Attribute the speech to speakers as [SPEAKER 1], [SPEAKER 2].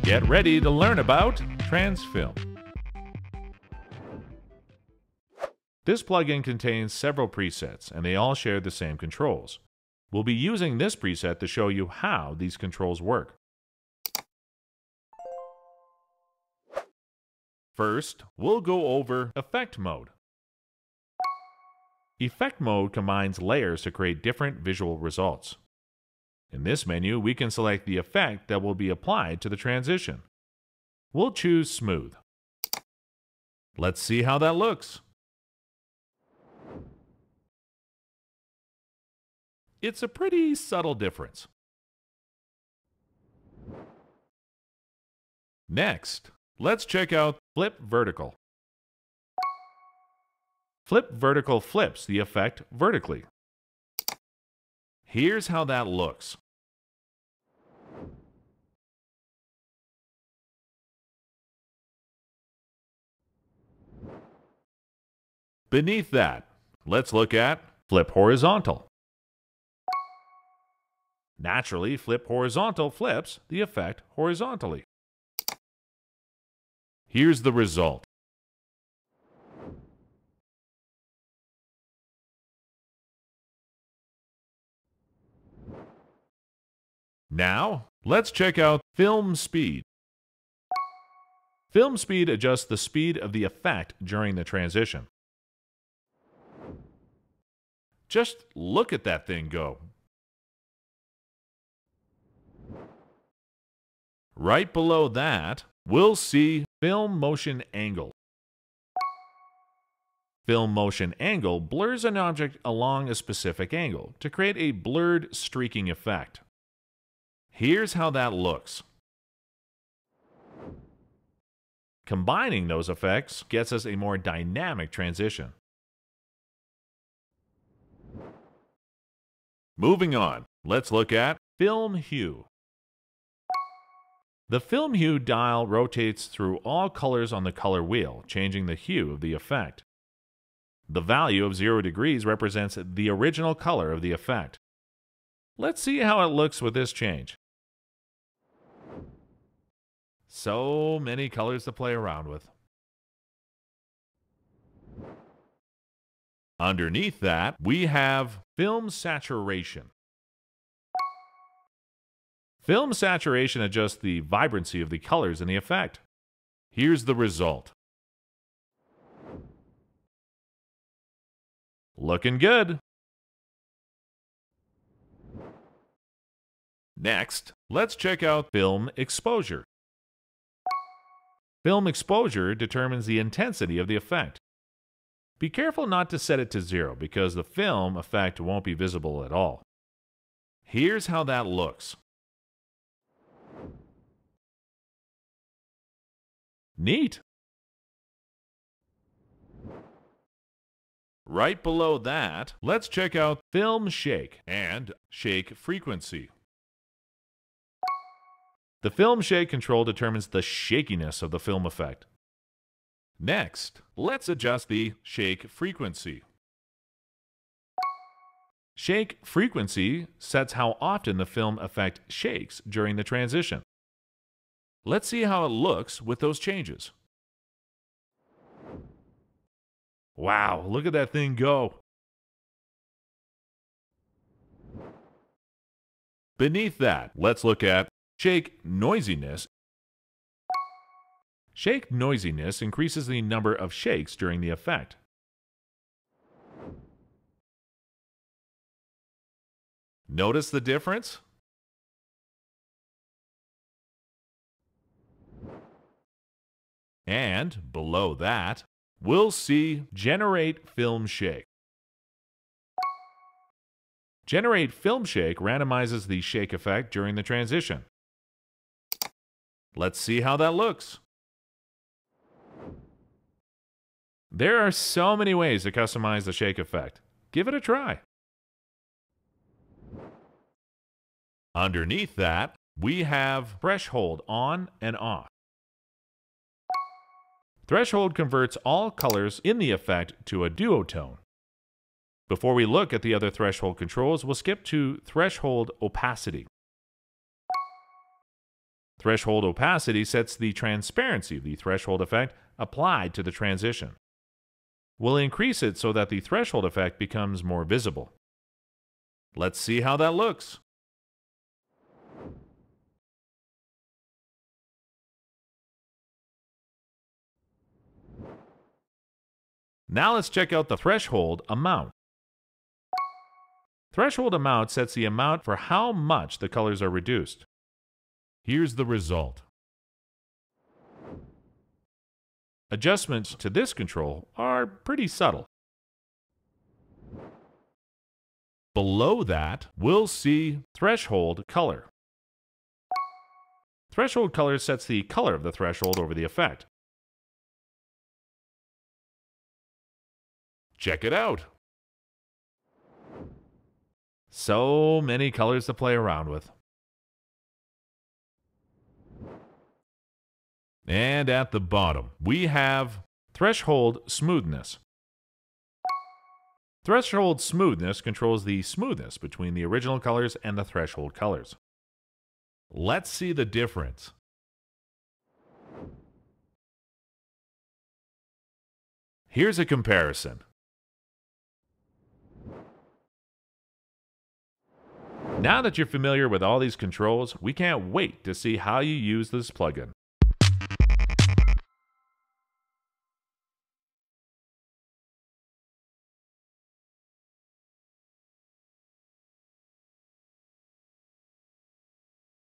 [SPEAKER 1] Get ready to learn about Transfilm. This plugin contains several presets, and they all share the same controls. We'll be using this preset to show you how these controls work. First, we'll go over Effect Mode. Effect Mode combines layers to create different visual results. In this menu, we can select the effect that will be applied to the transition. We'll choose Smooth. Let's see how that looks. It's a pretty subtle difference. Next, let's check out Flip Vertical. Flip Vertical flips the effect vertically. Here's how that looks. Beneath that, let's look at Flip Horizontal. Naturally, Flip Horizontal flips the effect horizontally. Here's the result. Now, let's check out Film Speed. Film Speed adjusts the speed of the effect during the transition. Just look at that thing go. Right below that, we'll see Film Motion Angle. Film Motion Angle blurs an object along a specific angle to create a blurred streaking effect. Here's how that looks. Combining those effects gets us a more dynamic transition. Moving on, let's look at Film Hue. The Film Hue dial rotates through all colors on the color wheel, changing the hue of the effect. The value of 0 degrees represents the original color of the effect. Let's see how it looks with this change. So many colors to play around with. Underneath that, we have Film Saturation. Film Saturation adjusts the vibrancy of the colors in the effect. Here's the result. Looking good. Next, let's check out Film Exposure. Film Exposure determines the intensity of the effect. Be careful not to set it to 0 because the film effect won't be visible at all. Here's how that looks. Neat! Right below that, let's check out Film Shake and Shake Frequency. The Film Shake control determines the shakiness of the film effect. Next, let's adjust the Shake Frequency. Shake Frequency sets how often the film effect shakes during the transition. Let's see how it looks with those changes. Wow, look at that thing go. Beneath that, let's look at Shake Noisiness. Shake Noisiness increases the number of shakes during the effect. Notice the difference? And below that, we'll see Generate Film Shake. Generate Film Shake randomizes the shake effect during the transition. Let's see how that looks. There are so many ways to customize the shake effect. Give it a try. Underneath that, we have Threshold on and off. Threshold converts all colors in the effect to a duotone. Before we look at the other threshold controls, we'll skip to Threshold Opacity. Threshold opacity sets the transparency of the threshold effect applied to the transition. We'll increase it so that the threshold effect becomes more visible. Let's see how that looks. Now let's check out the threshold amount. Threshold amount sets the amount for how much the colors are reduced. Here's the result. Adjustments to this control are pretty subtle. Below that, we'll see threshold color. Threshold color sets the color of the threshold over the effect. Check it out! So many colors to play around with. And at the bottom, we have threshold smoothness. Threshold smoothness controls the smoothness between the original colors and the threshold colors. Let's see the difference. Here's a comparison. Now that you're familiar with all these controls, we can't wait to see how you use this plugin.